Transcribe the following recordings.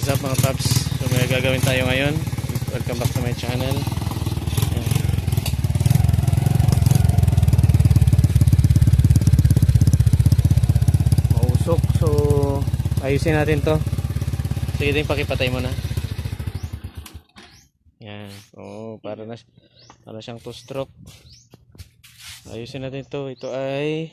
What's up mga paps? So may gagawin tayo ngayon. Welcome back to my channel. Mausok. So ayusin natin to. Sige din, pakipatay mo na. Yan. Oh, para siyang 2-stroke. Ayusin natin to. Ito ay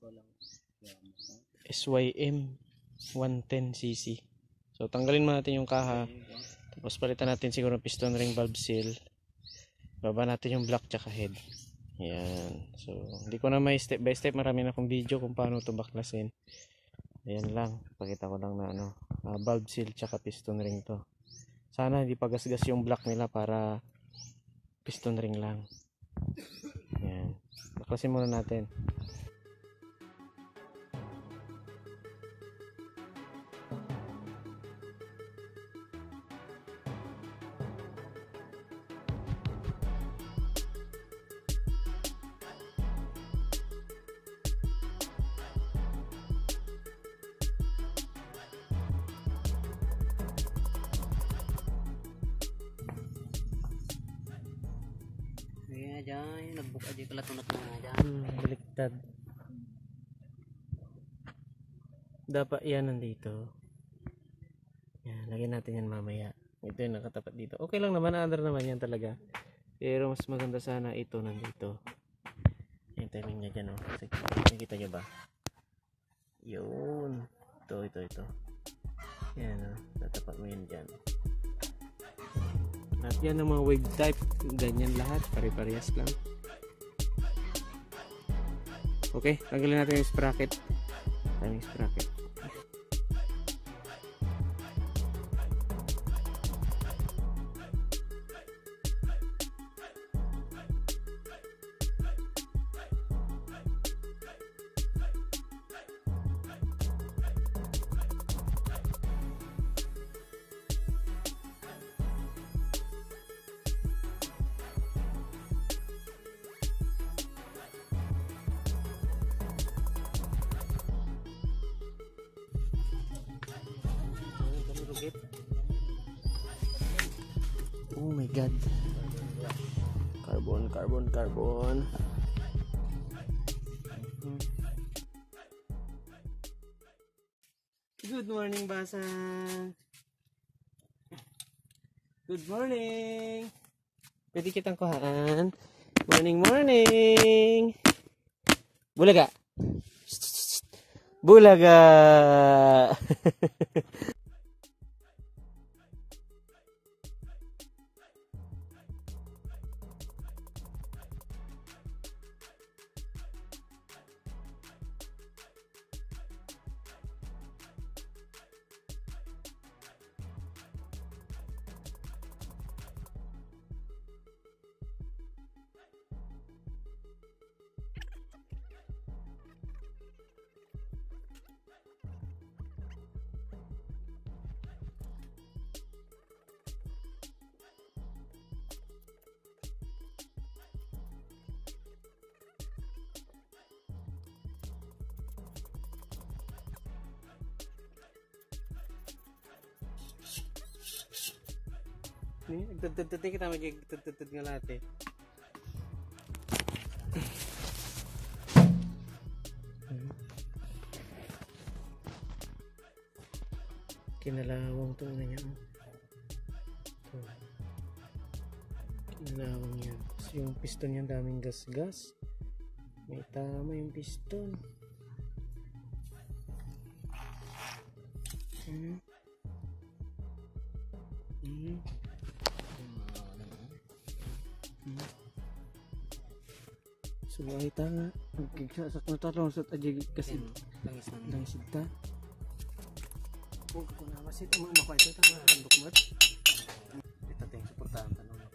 SYM 110cc. So tanggalin mo natin yung kaha. Tapos palitan natin siguro piston ring valve seal. Baba natin yung block tsaka head. Yan. So hindi ko na may step by step. Marami na akong video kung paano ito baklasin. Ayan lang. Pakita ko lang na valve seal tsaka piston ring to. Sana hindi pagasgas yung block nila para piston ring lang. Ayan. Baklasin muna natin. Kaya dyan, nagbuka dyan kalatunat na dyan. Baliktad. Dapat yan nandito. Yan, lagyan natin yan mamaya. Ito yung nakatapat dito. Okay lang naman, under naman yan talaga. Pero mas maganda sana ito nandito. Yung timing niya dyan, oh. Nakikita nyo ba? Yun. Ito. Yan, oh. Tatapat mo yan dyan. At yan ang mga wave type, ganyan lahat, pare-parehas lang. Okay, tanggalin natin yung sprocket. Timing sprocket. Oh my god. Carbon. Good morning, Basa. Good morning. Pwede kitang kuhaan. Morning. Bulaga. Nagtututut kita magigtututut nga lahat eh. Kinalawang to na niya. Kinalawang yan. So, yung piston yan daming gas. May tama yung piston. So ay tanga sa natatong sa tajig kasi langis ta. Kung na masit mo makuha ito ta dokmat. Ito tayong suportahan tanong ako.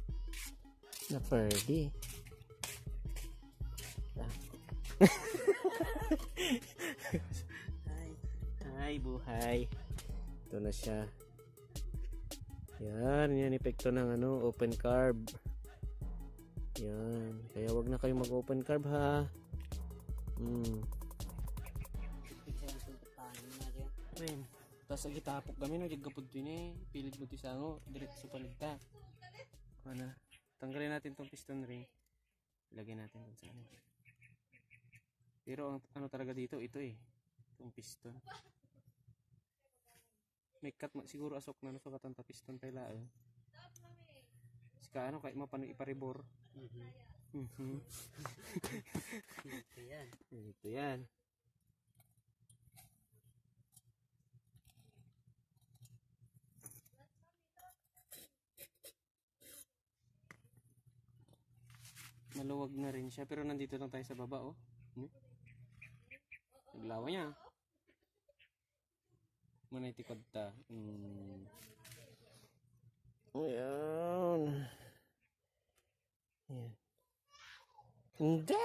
Na pwede. Hi, buhay. Ito na siya. Yan epekto ng open carb. Yan. Kaya wag na kayong mag-open carb ha. Men, tas agi tapok kami no jud ni pilit mo ti sango diretso paligta. Ano? Tanggalin natin tong piston ring. Ilagay natin dun sa ano. Pero ang talaga dito ito itong piston. May cut siguro asok na sukatan ta piston tayo laang. Sika kahit mapano iparibor. Ito yan. Maluwag na rin siya pero nandito lang tayo sa baba Naglawa niya. Manay tikod ta. Ayan. Ayan. Hindi!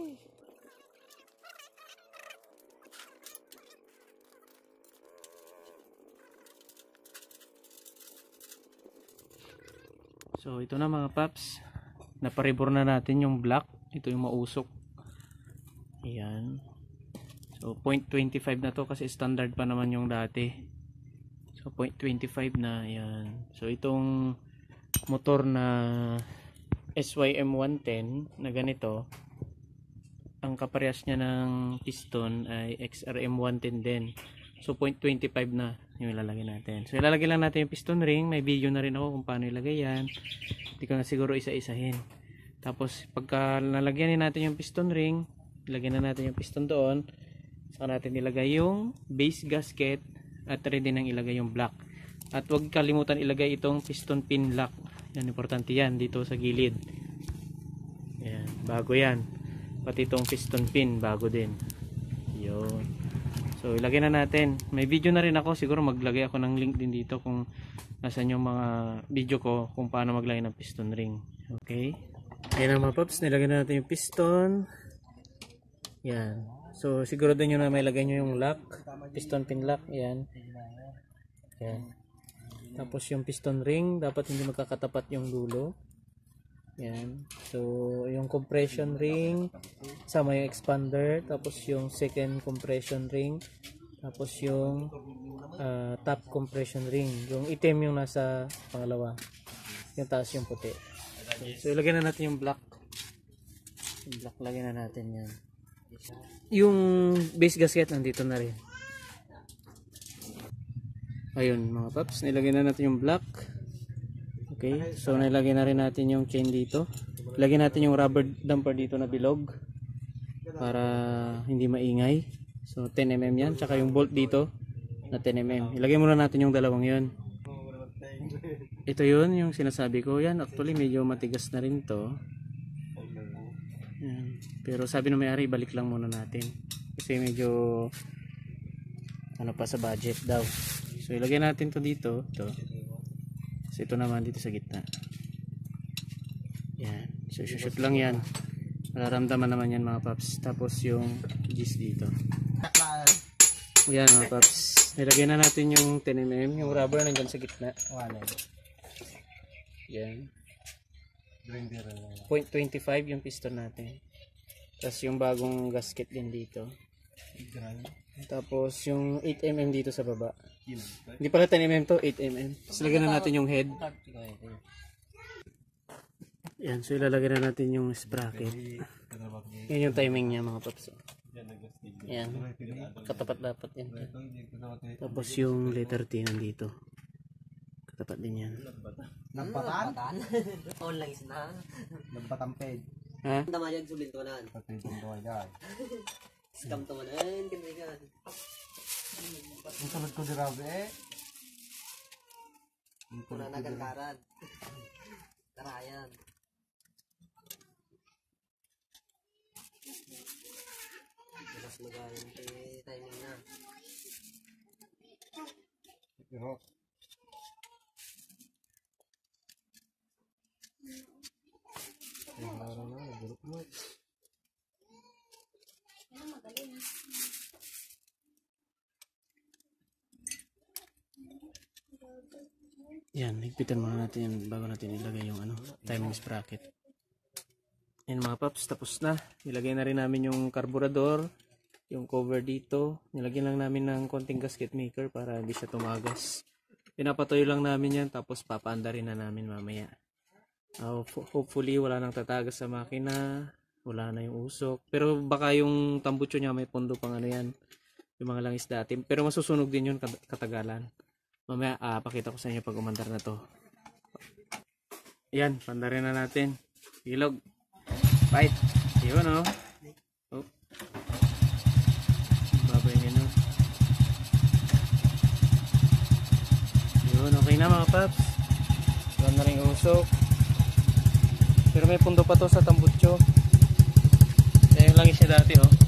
So ito na mga paps. Naparibor na natin yung black. Ito yung mausok. Ayan. So 0.25 na to kasi standard pa naman yung dati. So 0.25 na. Ayan. So itong motor na SYM 110 na ganito, ang kaparehas niya ng piston ay XRM 110 din. So 0.25 na yung ilalagay natin. So ilalagay lang natin yung piston ring. May video na rin ako kung paano ilagay yan. Hindi ko na siguro isa-isahin. Tapos pagka nalagyan natin yung piston ring, ilagyan na natin yung piston doon. Saka natin ilagay yung base gasket at ready nang ilagay yung block. At huwag kalimutan ilagay itong piston pin lock. Yan, importante yan dito sa gilid. Yan, bago yan. Pati itong piston pin, bago din. Yun. So ilagay na natin. May video na rin ako, siguro maglagay ako ng link din dito kung nasan yung mga video ko kung paano maglagay ng piston ring. Okay. Ayan na mga paps, nilagay na natin yung piston. Yan. So siguro din nyo na may lagay nyo yung lock, piston pin lock. Yan. Yan. Tapos yung piston ring, dapat hindi magkakatapat yung dulo. Yan. So yung compression ring, sama yung expander, tapos yung second compression ring, tapos yung top compression ring. Yung itim yung nasa pangalawa. Yung taas yung puti. So ilagay na natin yung black. Yung black lagyan na natin yan. Yung base gasket nandito na rin. Ayun mga paps, nilagay na natin yung black. Okay, so nilagay na rin natin yung chain dito. Ilagay natin yung rubber damper dito na bilog para hindi maingay. So 10mm yan, tsaka yung bolt dito na 10mm. Ilagay muna natin yung dalawang yun. Ito yun yung sinasabi ko. Yan actually medyo matigas na rin to. Yan. Pero sabi ng may-ari balik lang muna natin kasi medyo ano pa sa budget daw. So ilagay natin to dito, ito. So ito naman dito sa gitna. Yan. So shoot lang yan. Mararamdaman naman yan mga paps. Tapos yung gis dito. Yan mga paps. Nilagay na natin yung 10mm, yung rubber nandyan sa gitna. Yan. 0.25 yung piston natin. Tapos yung bagong gasket din dito. Tapos yung 8mm dito sa baba. Hindi pala 10mm to, 8mm. Tapos lagyan na natin yung head. Yan, so ilalagay na natin yung sprocket. Yan yung timing niya mga paps. Yan, katapat dapat yan. Tapos yung letter T nandito. Katapat din yan. Nampatan? Online na. Nagpatamped. Ha? Tama yan, sulin to manan. Scam to manan. Kinrigan. Ang salat ko dirabe Puna nagalkaran. Tarayan. Mas magayon timing na. Pero Yan, higpitan muna natin yan bago natin ilagay yung timing sprocket. Yan mga paps, tapos na. Nilagay na rin namin yung carburetor, yung cover dito. Nilagyan lang namin ng konting gasket maker para hindi siya tumagas. Pinapatuyo lang namin yan, tapos papaanda rin na namin mamaya. Hopefully wala nang tatagas sa makina, wala na yung usok. Pero baka yung tambucho niya may pondo pang yan, yung mga langis dati. Pero masusunog din yun katagalan. Mamaya pakita ko sa inyo pag umandar na to. Yan, pandarin na natin. Ilog. Fight. Yun o. Oh. Babay nyo. Yun, okay na mga paps. Wala na rin usok. Pero may pundo pa to sa tambucho. Yan yung langis niya dati oh.